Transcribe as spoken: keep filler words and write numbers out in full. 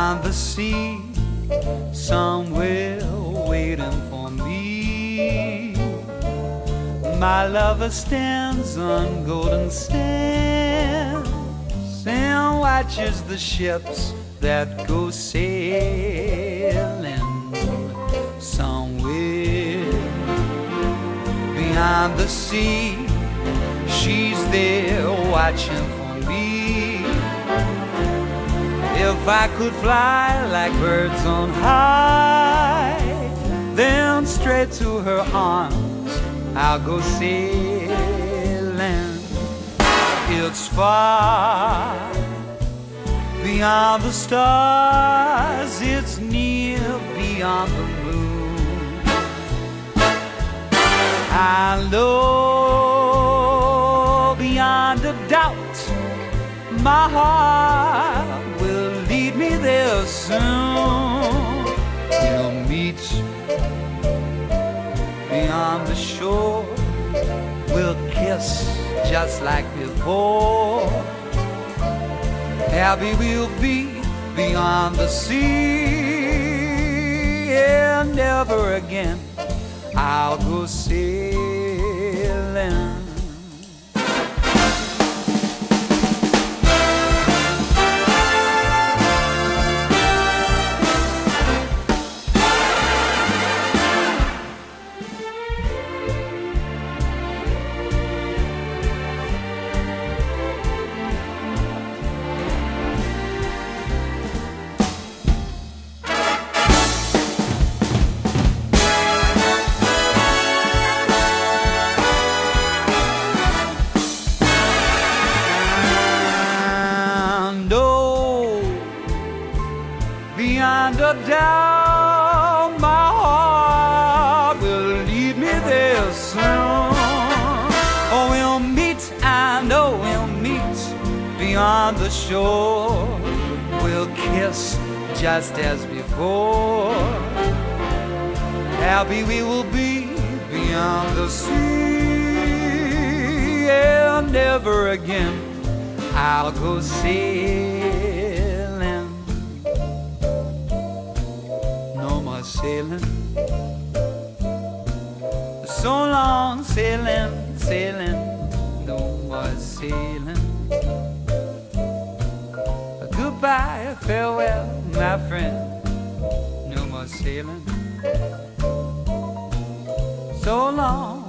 beyond the sea, somewhere waiting for me. My lover stands on golden sands and watches the ships that go sailing. Somewhere beyond the sea, she's there watching for me. If I could fly like birds on high, then straight to her arms I'll go sailing. It's far beyond the stars, it's near beyond the moon. I know beyond a doubt my heart will lead me there soon. We'll meet beyond the shore, we'll kiss just like before. Happy we'll be beyond the sea, and never again I'll go sailing. Beyond a doubt, my heart will lead me there soon. Oh, we'll meet, I know we'll meet beyond the shore. We'll kiss just as before. Happy we will be beyond the sea, and never again I'll go sailing. Sailing, so long sailing, sailing, no more sailing. Goodbye, farewell, my friend, no more sailing. So long.